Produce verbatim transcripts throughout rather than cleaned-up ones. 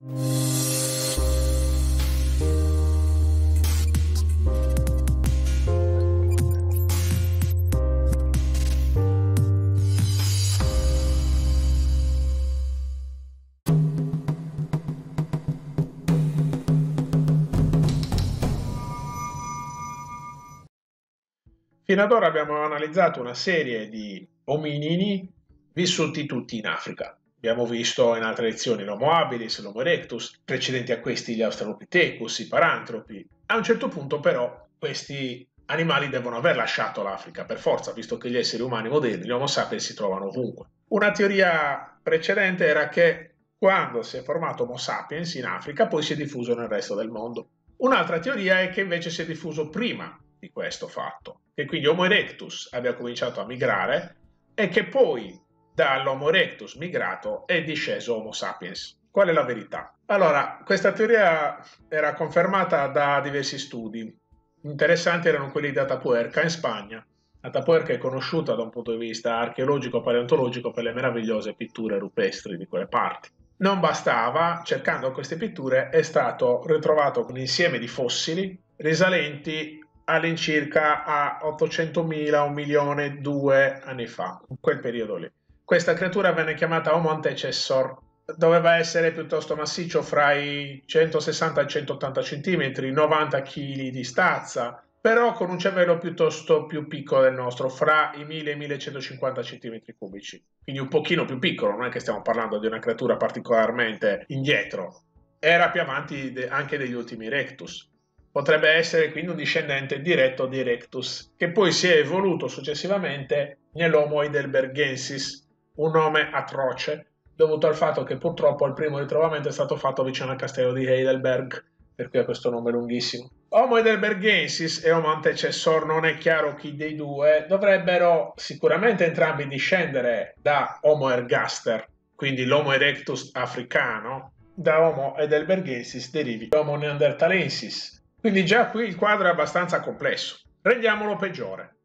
Fino ad ora abbiamo analizzato una serie di ominini vissuti tutti in Africa. Abbiamo visto in altre lezioni l'Homo habilis, l'Homo erectus, precedenti a questi gli Australopithecus, i Parantropi. A un certo punto però questi animali devono aver lasciato l'Africa per forza, visto che gli esseri umani moderni, gli Homo sapiens, si trovano ovunque. Una teoria precedente era che quando si è formato Homo sapiens in Africa, poi si è diffuso nel resto del mondo. Un'altra teoria è che invece si è diffuso prima di questo fatto, che quindi Homo erectus abbia cominciato a migrare e che poi dall'Homo erectus migrato è disceso Homo sapiens. Qual è la verità? Allora, questa teoria era confermata da diversi studi. Interessanti erano quelli di Atapuerca in Spagna. Atapuerca è conosciuta da un punto di vista archeologico-paleontologico per le meravigliose pitture rupestri di quelle parti. Non bastava, cercando queste pitture è stato ritrovato un insieme di fossili risalenti all'incirca a ottocentomila, un milione e due anni fa, in quel periodo lì. Questa creatura venne chiamata Homo antecessor, doveva essere piuttosto massiccio, fra i centosessanta e i centottanta centimetri, novanta chili di stazza, però con un cervello piuttosto più piccolo del nostro, fra i mille e i millecentocinquanta centimetri cubici. Quindi un pochino più piccolo, non è che stiamo parlando di una creatura particolarmente indietro. Era più avanti anche degli ultimi Erectus. Potrebbe essere quindi un discendente diretto di Erectus, che poi si è evoluto successivamente nell'Homo heidelbergensis, un nome atroce, dovuto al fatto che purtroppo il primo ritrovamento è stato fatto vicino al castello di Heidelberg, per cui ha questo nome lunghissimo. Homo heidelbergensis e Homo antecessor, non è chiaro chi dei due, dovrebbero sicuramente entrambi discendere da Homo ergaster, quindi l'Homo erectus africano. Da Homo heidelbergensis derivi Homo neanderthalensis. Quindi già qui il quadro è abbastanza complesso. Rendiamolo peggiore.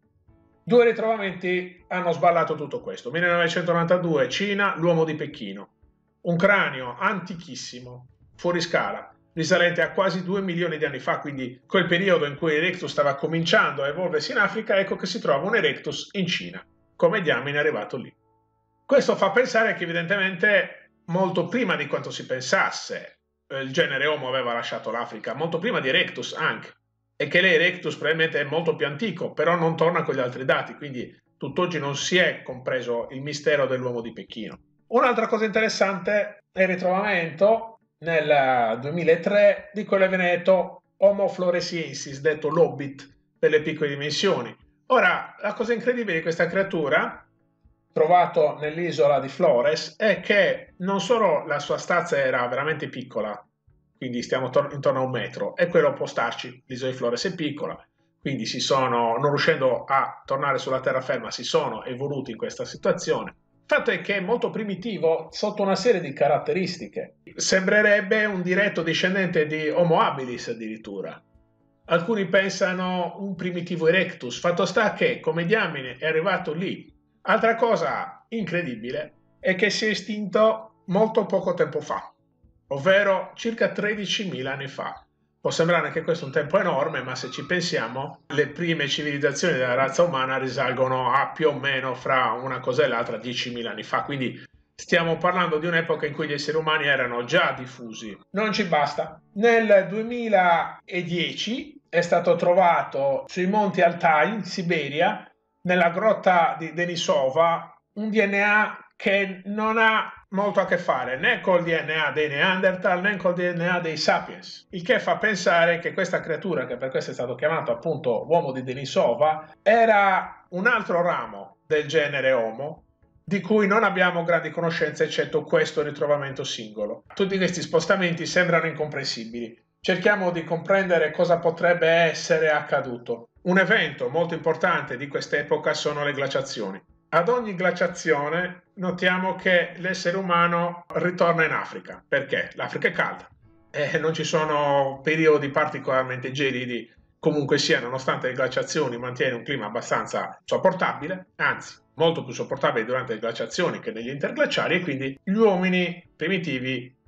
Due ritrovamenti hanno sballato tutto questo. millenovecentonovantadue, Cina, l'uomo di Pechino. Un cranio antichissimo, fuori scala, risalente a quasi due milioni di anni fa, quindi quel periodo in cui Erectus stava cominciando a evolversi in Africa, ecco che si trova un Erectus in Cina. Come diamine è arrivato lì? Questo fa pensare che evidentemente molto prima di quanto si pensasse il genere Homo aveva lasciato l'Africa, molto prima di Erectus anche, e che l'Erectus probabilmente è molto più antico, però non torna con gli altri dati, quindi tutt'oggi non si è compreso il mistero dell'uomo di Pechino. Un'altra cosa interessante è il ritrovamento nel duemilatré di quello veneto Homo floresiensis, detto l'Hobbit per le piccole dimensioni. Ora, la cosa incredibile di questa creatura, trovato nell'isola di Flores, è che non solo la sua stazza era veramente piccola, quindi stiamo intorno a un metro, e quello può starci, l'isola di Flores è piccola, quindi si sono, non riuscendo a tornare sulla terraferma, si sono evoluti in questa situazione. Il fatto è che è molto primitivo sotto una serie di caratteristiche. Sembrerebbe un diretto discendente di Homo habilis addirittura. Alcuni pensano un primitivo Erectus, fatto sta che come diamine è arrivato lì. Altra cosa incredibile è che si è estinto molto poco tempo fa, ovvero circa tredicimila anni fa. Può sembrare che questo è un tempo enorme, ma se ci pensiamo, le prime civilizzazioni della razza umana risalgono a più o meno, fra una cosa e l'altra, diecimila anni fa. Quindi stiamo parlando di un'epoca in cui gli esseri umani erano già diffusi. Non ci basta. Nel duemiladieci è stato trovato sui monti Altai, in Siberia, nella grotta di Denisova, un D N A che non ha molto a che fare né col D N A dei Neanderthal né col D N A dei Sapiens, il che fa pensare che questa creatura, che per questo è stato chiamato appunto uomo di Denisova, era un altro ramo del genere Homo, di cui non abbiamo grandi conoscenze eccetto questo ritrovamento singolo. Tutti questi spostamenti sembrano incomprensibili. Cerchiamo di comprendere cosa potrebbe essere accaduto. Un evento molto importante di quest'epoca sono le glaciazioni. Ad ogni glaciazione notiamo che l'essere umano ritorna in Africa. Perché? L'Africa è calda e non ci sono periodi particolarmente gelidi. Comunque sia, nonostante le glaciazioni, mantiene un clima abbastanza sopportabile, anzi molto più sopportabile durante le glaciazioni che negli interglaciali, e quindi gli uomini primitivi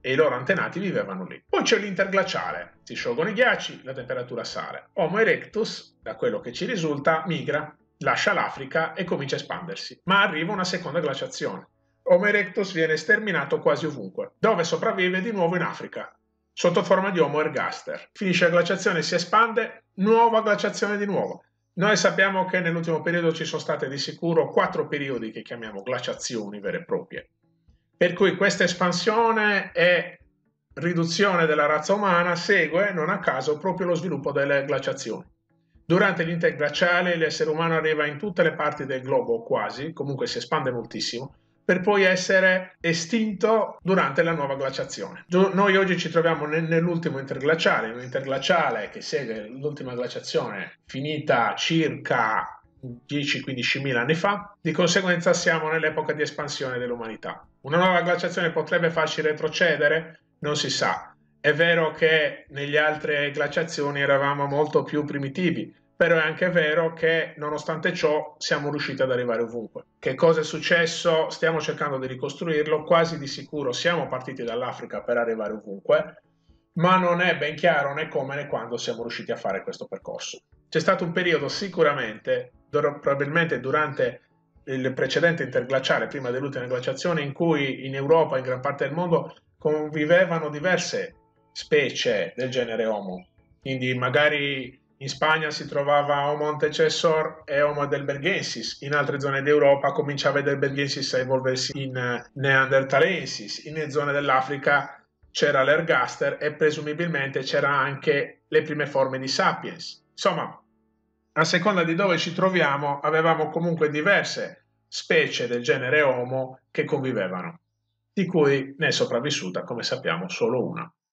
e i loro antenati vivevano lì. Poi c'è l'interglaciale, si sciolgono i ghiacci, la temperatura sale. Homo erectus, da quello che ci risulta, migra, lascia l'Africa e comincia a espandersi, ma arriva una seconda glaciazione. Homo erectus viene sterminato quasi ovunque, dove sopravvive di nuovo in Africa, sotto forma di Homo ergaster. Finisce la glaciazione, si espande, nuova glaciazione di nuovo. Noi sappiamo che nell'ultimo periodo ci sono state di sicuro quattro periodi che chiamiamo glaciazioni vere e proprie. Per cui questa espansione e riduzione della razza umana segue, non a caso, proprio lo sviluppo delle glaciazioni. Durante l'interglaciale l'essere umano arriva in tutte le parti del globo, quasi, comunque si espande moltissimo, per poi essere estinto durante la nuova glaciazione. Noi oggi ci troviamo nell'ultimo interglaciale, un interglaciale che segue l'ultima glaciazione finita circa dieci quindici mila anni fa, di conseguenza siamo nell'epoca di espansione dell'umanità. Una nuova glaciazione potrebbe farci retrocedere? Non si sa. È vero che negli altre glaciazioni eravamo molto più primitivi, però è anche vero che nonostante ciò siamo riusciti ad arrivare ovunque. Che cosa è successo? Stiamo cercando di ricostruirlo, quasi di sicuro siamo partiti dall'Africa per arrivare ovunque, ma non è ben chiaro né come né quando siamo riusciti a fare questo percorso. C'è stato un periodo sicuramente, probabilmente durante il precedente interglaciale, prima dell'ultima glaciazione, in cui in Europa e in gran parte del mondo convivevano diverse specie del genere Homo. Quindi magari in Spagna si trovava Homo antecessor e Homo heidelbergensis, in altre zone d'Europa cominciava Heidelbergensis a evolversi in Neanderthalensis, in zone dell'Africa c'era l'Ergaster e presumibilmente c'era anche le prime forme di Sapiens. Insomma, a seconda di dove ci troviamo, avevamo comunque diverse specie del genere Homo che convivevano, di cui ne è sopravvissuta, come sappiamo, solo una.